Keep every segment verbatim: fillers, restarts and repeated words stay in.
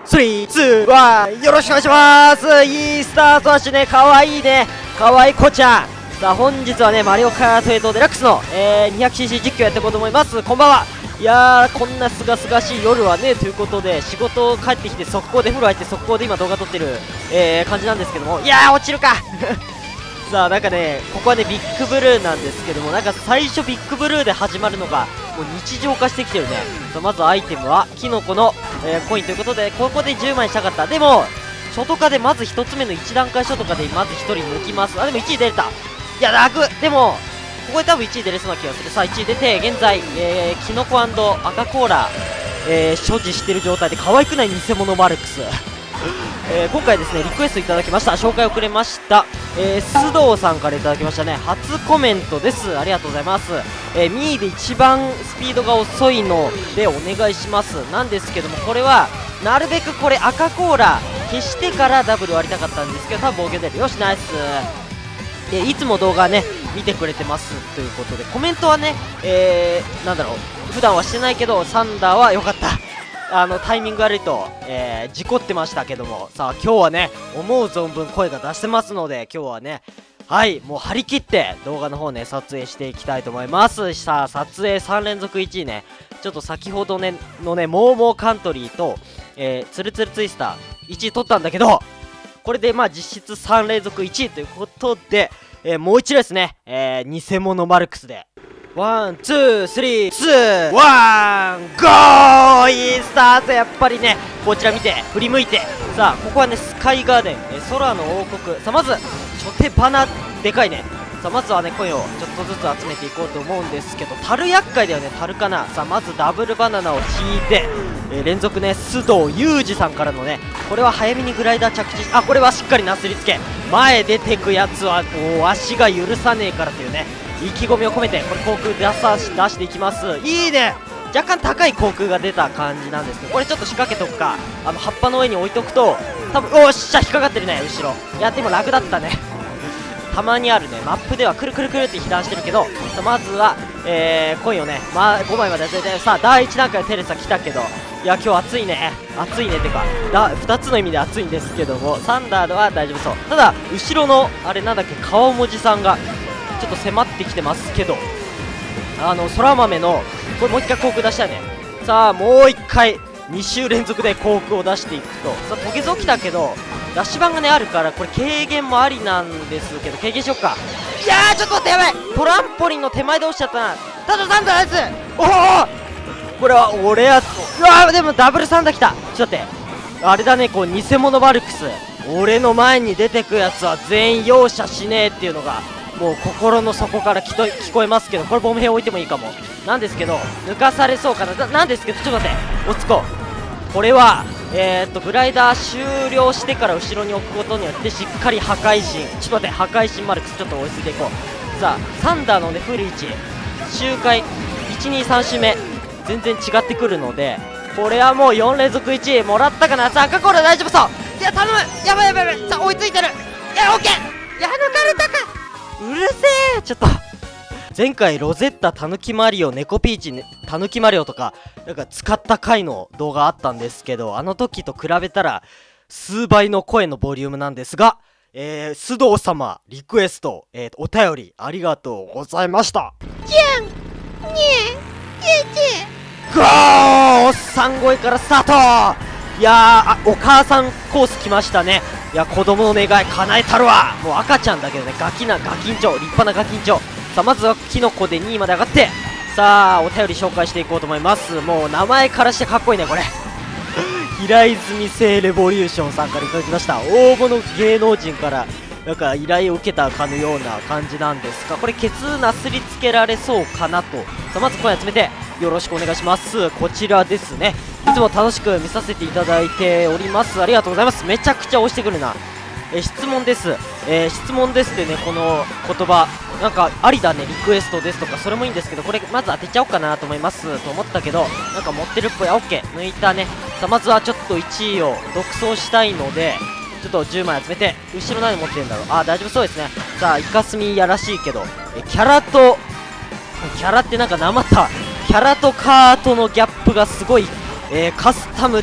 スリー、ツー、ワン、よろしくお願いします。いいスタートだしね、かわいいね。かわいい子ちゃん。さあ、本日はね、マリオカートエイトデラックスの、えー、にひゃくシーシー 実況やっていこうと思います。こんばんは。いやー、こんなすがすがしい夜はね、ということで、仕事帰ってきて速攻で風呂入って速攻で今動画撮ってる、えー、感じなんですけども、いやー、落ちるかさあ、なんかね、ここはね、ビッグブルーなんですけども、なんか最初ビッグブルーで始まるのが、もう日常化してきてるね。さあ、まずアイテムは、キノコの、えー、コインということで、ここでじゅうまいしたかった。でも、初トカでまずひとつめのいち段階初トカでまずひとり抜きます。あ、でもいちい出れた。いや、楽。でも、ここで多分いちい出れそうな気がする。さあ、いちい出て、現在、えー、キノコ&赤コーラ、えー、所持してる状態で、可愛くない偽物マルクス。えー、今回ですね、リクエストいただきました。紹介遅れました。えー、須藤さんからいただきましたね。初コメントです。ありがとうございます。えー、ミーで一番スピードが遅いのでお願いします。なんですけども、これは、なるべくこれ赤コーラ消してからダブル割りたかったんですけど、多分防御出る。よし、ナイス。で、いつも動画ね、見てくれてますということで、コメントはね、えー、なんだろう、普段はしてないけど、サンダーは良かった。あの、タイミング悪いと、えー、事故ってましたけども、さあ、今日はね、思う存分声が出してますので、今日はね、はい、もう張り切って動画の方ね、撮影していきたいと思います。さあ、撮影さん連続いちいね、ちょっと先ほどね、のね、モーモーカントリーと、えー、ツルツルツイスター、いちい取ったんだけど、これでまあ実質さん連続いちいということで、えー、もう一度ですね、えー、偽物マルクスで、ワン、ツー、スリー、ツー、ワン、ゴー！いいスタート。やっぱりね、こちら見て、振り向いて。さあ、ここはね、スカイガーデン、えー、空の王国。さあ、まず、初手バナ、でかいね。さあ、まずはね、コインをちょっとずつ集めていこうと思うんですけど、樽厄介だよね、樽かな。さあ、まずダブルバナナを引いて、えー、連続ね、須藤裕二さんからのね、これは早めにグライダー着地、あ、これはしっかりなすりつけ。前出てくやつは、もう足が許さねえからというね。意気込みを込めてこれ航空出さし出していきます。いいね。若干高い航空が出た感じなんですけど、これちょっと仕掛けとくか、あの葉っぱの上に置いとくと多分、おっしゃ、引っかかってるね、後ろ。いやでも楽だったねたまにあるね、マップではくるくるくるって被弾してるけど、さまずは、えー、コインをね、まあ、ごまいまで集めて、さあだいいち段階テレサ来たけど、いや今日暑いね、暑いねってかだふたつの意味で暑いんですけども、サンダードは大丈夫そう。ただ後ろのあれなんだっけ、顔文字さんがちょっと迫ってきてますけど、あの空豆のこれもう一回航空出したいね。さあもう一回に週連続で航空を出していくと、さあトゲゾ来たけどダッシュ板がねあるから、これ軽減もありなんですけど、軽減しよっか。いやーちょっと待って、やばい、トランポリンの手前で落ちちゃったな。ただなんだあいつ、おお、これは俺やと、うわーでもダブルサンダー来た。ちょっと待って、あれだね、こう偽物バルクス、俺の前に出てくやつは全員容赦しねえっていうのがもう心の底からきと聞こえますけど、これボム兵置いてもいいかもなんですけど、抜かされそうかな。ななんですけど、ちょっと待って、おつこ、これはえー、っとグライダー終了してから後ろに置くことによってしっかり破壊神、ちょっと待って、破壊神マルクスちょっと追いついていこう。さあサンダーのねフルいち周回いちにさん周目全然違ってくるので、これはもうよん連続いちいもらったかな。さあ赤コーラ大丈夫そう。いや頼む、やばいやばいやばい、さあ追いついてる。いやオッケー、いや抜かれたか、うるせえ。ちょっと前回ロゼッタタヌキマリオネコピーチ、ね、タヌキマリオとかなんか使った回の動画あったんですけど、あの時と比べたら数倍の声のボリュームなんですが、えー、須藤様リクエスト、えー、お便りありがとうございました。 じゃんにえいちゴー、おっさん声からスタート。いやー、あ、お母さんコース来ましたね。いや子供の願い叶えたるわ。もう赤ちゃんだけどね、ガキなガキンチョ、立派なガキンチョ。さあまずはキノコでにいまで上がって、さあお便り紹介していこうと思います。もう名前からしてかっこいいねこれ平泉聖レボリューションさんからいただきました。大物芸能人からなんか依頼を受けたかのような感じなんですが、これケツなすりつけられそうかなと。さあまず声集めてよろしくお願いします。こちらですね、いつも楽しく見させていただいております。ありがとうございます。めちゃくちゃ押してくるな。え質問です、えー、質問ですってね、この言葉なんかありだね、リクエストですとかそれもいいんですけど、これまず当てちゃおうかなと思いますと思ったけど、なんか持ってるっぽい。あ、オッケー、抜いたね。さあまずはちょっといちいを独走したいので、ちょっとじゅうまい集めて、後ろ何持ってるんだろう。あ、大丈夫そうですね。さあイカスミやらしいけど、えキャラとキャラってなんかなまったキャラとカートのギャップがすごい、えー、カスタムで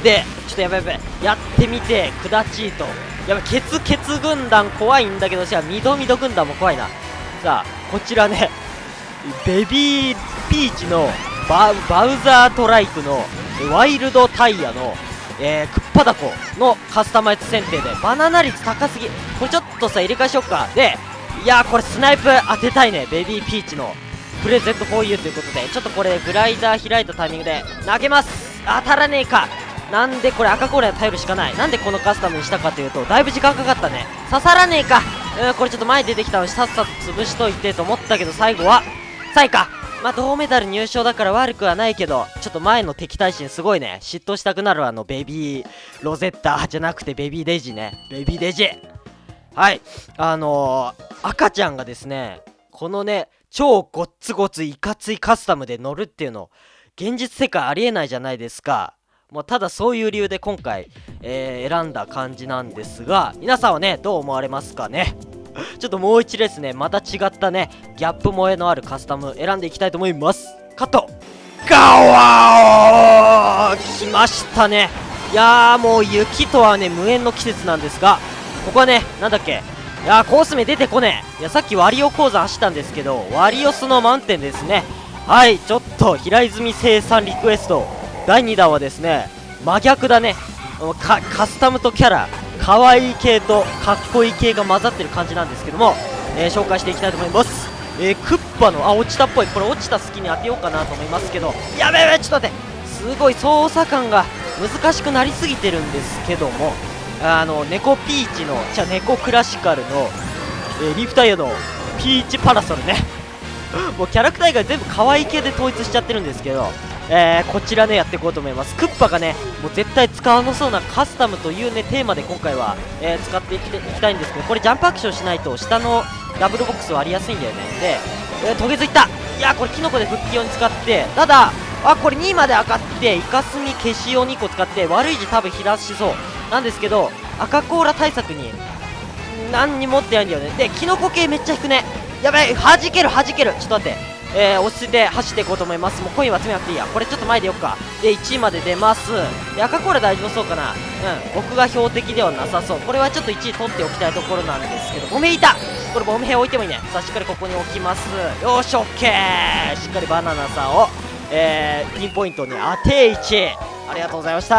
ちょっとやばいやばい、やってみてクダチート、やばい、ケツケツ軍団怖いんだけど、じゃあミドミド軍団も怖いな。さあこちらね、ベビーピーチのババウザートライクのワイルドタイヤの、えー、クッパダコのカスタマイズ選定でバナナ率高すぎ。これちょっとさ入れ替えしよっか。でいやーこれスナイプ当てたいね。ベビーピーチのプレゼント フォーユー ということで、ちょっとこれグライダー開いたタイミングで投げます。当たらねえか。なんでこれ赤コーラに頼るしかない。なんでこのカスタムにしたかというと、だいぶ時間かかったね。刺さらねえか。うん、これちょっと前に出てきたのにさっさと潰しといてと思ったけど、最後はさいか。まあ銅メダル入賞だから悪くはないけど、ちょっと前の敵対心すごいね。嫉妬したくなる。あのベビーロゼッタじゃなくてベビーデイジーね。ベビーデイジー、はい、あのー、赤ちゃんがですね、このね超ごっつごついかついカスタムで乗るっていうの現実世界ありえないじゃないですか。もうただそういう理由で今回、えー、選んだ感じなんですが、皆さんはねどう思われますかね。ちょっともう一レースね、また違ったねギャップ萌えのあるカスタム選んでいきたいと思います。カット。ガワー来ましたね。いやーもう雪とはね無縁の季節なんですが、ここはねなんだっけ、いやーコース名出てこねえ。いやさっきワリオ鉱山走ったんですけど、ワリオスのマウンテンですね。はい、ちょっと平泉生産リクエストだいにだんはですね真逆だね。かカスタムとキャラ、可愛い系とかっこいい系が混ざってる感じなんですけども、えー、紹介していきたいと思います。えー、クッパのあ落ちたっぽい。これ落ちた隙に当てようかなと思いますけど、やべやべちょっと待って、すごい操作感が難しくなりすぎてるんですけども、あの猫ピーチのじゃあ猫クラシカルの、えー、リーフタイヤのピーチパラソルねもうキャラクター以外全部可愛い系で統一しちゃってるんですけど、えー、こちらねやっていこうと思います。クッパがねもう絶対使わなそうなカスタムというねテーマで今回は、えー、使っていきいきたいんですけど、これジャンプアクションしないと下のダブルボックス割りやすいんだよね。で、えー、トゲズいった。いやこれキノコで復帰用に使って、ただあこれにまで上がってイカスミ消し用にこ使って悪い字多分ひらしそうなんですけど、赤コーラ対策に何にも持ってないんだよね。でキノコ系めっちゃ引くね。やべえ弾ける弾ける。ちょっと待って、えー、落ち着いて走っていこうと思います。もうコインは集めなくていいや。これちょっと前でよっか。でいちいまで出ます。で赤コーラ大丈夫そうかな。うん僕が標的ではなさそう。これはちょっといちい取っておきたいところなんですけど、ボメいた。これボメ兵置いてもいいね。さあしっかりここに置きます。よーしオッケー。しっかりバナナさんを、えー、ピンポイントに当ていち。ありがとうございました。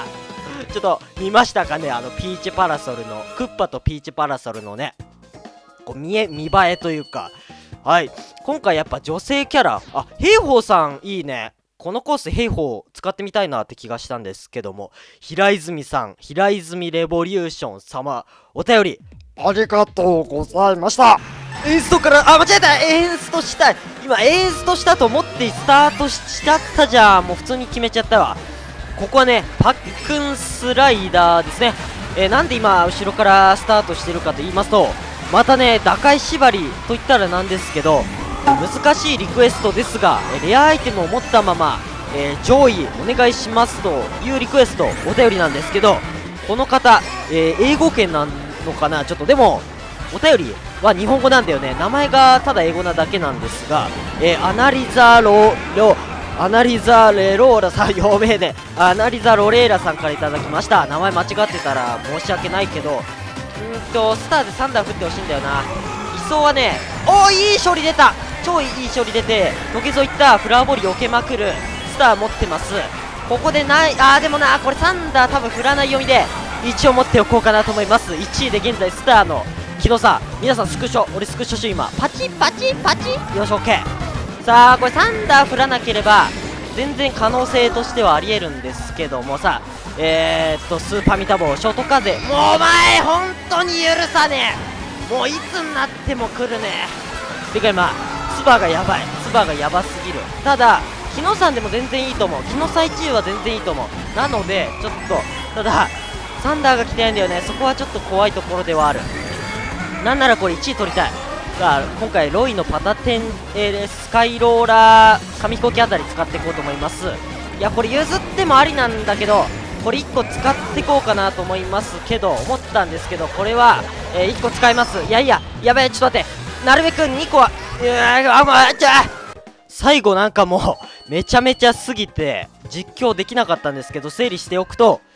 ちょっと見ましたかね、あのピーチパラソルのクッパとピーチパラソルのねこう見え見栄えというか、はい今回やっぱ女性キャラ、あ兵法さんいいね。このコース兵法使ってみたいなって気がしたんですけども、平泉さん、平泉レボリューション様お便りありがとうございました。エンストからあ間違えた、エンストしたい。今エンストしたと思ってスタートしちゃったじゃん。もう普通に決めちゃったわ。ここはねパックンスライダーですね。えー、なんで今後ろからスタートしてるかと言いますと、またね打開縛りといったらなんですけど難しいリクエストですが、レアアイテムを持ったまま、えー、上位お願いしますというリクエストお便りなんですけど、この方、えー、英語圏なのかな。ちょっとでもお便りは日本語なんだよね。名前がただ英語なだけなんですが、えー、アナリザロロアナリザレローラさん読めねえアナリザロレーラさんからいただきました。名前間違ってたら申し訳ないけど、うんとスターでさんだん振ってほしいんだよな。位相はねおーいい処理出た。超いい処理出てトゲゾいったフラワーボール避けまくるスター持ってます。ここでない。あーでもなこれサンダー多分振らない読みで一応持っておこうかなと思います。いちいで現在スターの木戸さん、皆さんスクショ、俺スクショ中今パチパチパチよし OK。 さあこれサンダー振らなければ全然可能性としてはありえるんですけどもさ、えー、っとスーパーミタボーショート風、もうお前本当に許さねえ。もういつになっても来るね。てか今ツバがやばい、ツバがやばすぎる。ただ木野さんでも全然いいと思う。木野さいちいは全然いいと思う。なのでちょっとただサンダーが来てないんだよね。そこはちょっと怖いところではある。なんならこれいちい取りたい。さあ今回ロイのパタテン、えー、スカイローラー紙飛行機あたり使っていこうと思います。いやこれ譲ってもありなんだけど、これいっこ使っていこうかなと思いますけど、思ったんですけどこれは、えー、いっこ使います。いやいややべえちょっと待って、なるべくにこはうわあもうじゃあ最後なんかもうめちゃめちゃすぎて実況できなかったんですけど、整理しておくと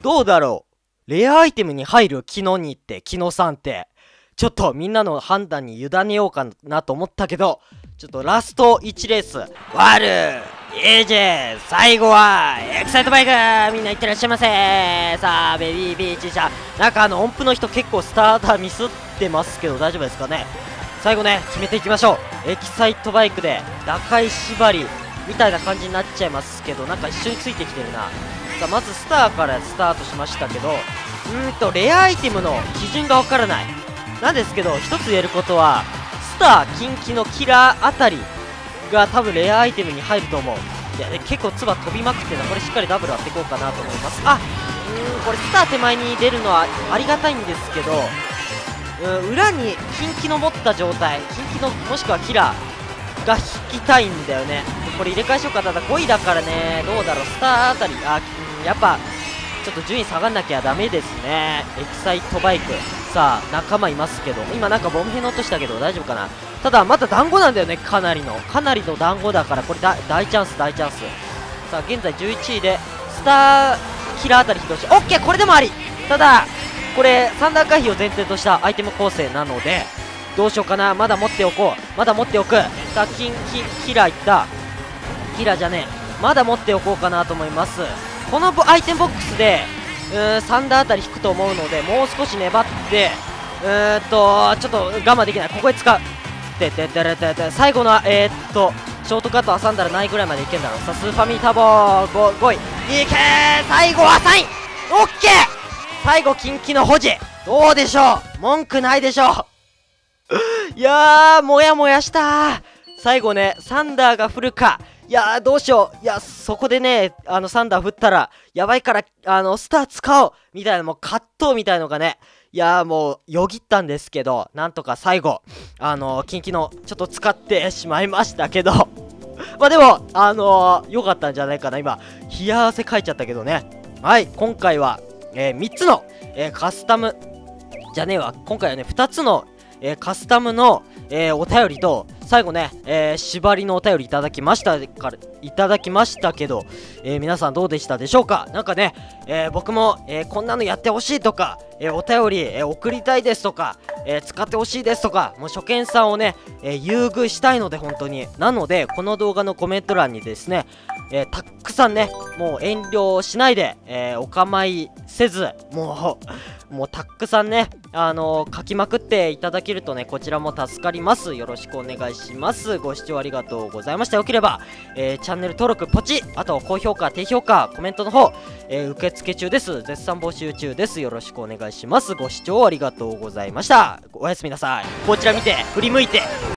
どうだろう、レアアイテムに入るキノにってキノさんって。ちょっとみんなの判断に委ねようかなと思ったけど、ちょっとラストいちレース、ワル エージェー、 最後はエクサイトバイク、みんないってらっしゃいませ。さあベビービーチ車、なんかあの音符の人結構スターターミスってますけど大丈夫ですかね。最後ね決めていきましょう。エキサイトバイクで打開縛りみたいな感じになっちゃいますけど、なんか一緒についてきてるな。さあまずスターからスタートしましたけど、うーんとレアアイテムの基準がわからないなんですけど、一つ言えることはスター、キンキのキラーあたりが多分レアアイテムに入ると思う。いや、ね、結構ツバ飛びまくってるの、これしっかりダブル当ていこうかなと思います。あ、うーんこれスター手前に出るのはありがたいんですけど、うん裏にキンキの持った状態、キンキのもしくはキラーが引きたいんだよね。これ入れ替えしようか。ただごいだからね、どうだろう、スターあたり、あ、やっぱちょっと順位下がんなきゃダメですね。エキサイトバイク、さあ仲間いますけど、今なんかボムヘの音したけど大丈夫かな。ただまだ団子なんだよね、かなりのかなりの団子だから、これだ大チャンス大チャンス。さあ現在じゅういちいでスターキラーあたり起動し、オッケー、これでもあり。ただこれサンダー回避を前提としたアイテム構成なので、どうしようかな。まだ持っておこう、まだ持っておく。さあキンキキラーいった、キラーじゃねえ、まだ持っておこうかなと思います。このアイテムボックスでうーんサンダーあたり引くと思うので、もう少し粘って、うーんとちょっと我慢できない。ここへ使う。てててれてて、最後のえー、っとショートカット挟んだらないぐらいまでいけんだろう。さあスーファミターボー ご, ごいいけー、最後はさんい、オッケー。最後キンキの保持、どうでしょう、文句ないでしょういやーもやもやしたー。最後ねサンダーが降るか、いやーどうしよう。いやそこでねあのサンダー降ったらやばいから、あのスター使おうみたいな、もう葛藤みたいのがね、いやーもうよぎったんですけど、なんとか最後あのー、キンキのちょっと使ってしまいましたけどまあでもあのー、良かったんじゃないかな。今冷や汗かいちゃったけどね。はい、今回は、えー、みっつの、えー、カスタムじゃねえわ今回はねふたつの、えー、カスタムの、えー、お便りと、最後ね、えー、縛りのお便りいただきましたからいただきましたけど、えー、皆さんどうでしたでしょうか。なんかね、えー、僕も、えー、こんなのやってほしいとか、えー、お便り、えー、送りたいですとか、えー、使ってほしいですとか、もう初見さんをね、えー、優遇したいので本当に。なのでこの動画のコメント欄にですね、えー、たくさんね、もう遠慮しないで、えー、お構いせず、もうもうたくさんね、あのー、書きまくっていただけるとね、こちらも助かります。よろしくお願いします。ご視聴ありがとうございました。よければ、えー、チャンネル登録ポチッ、あと高評価低評価コメントの方、えー、受付中です。絶賛募集中です。よろしくお願いします。ご視聴ありがとうございました。おやすみなさい。こちら見て振り向いて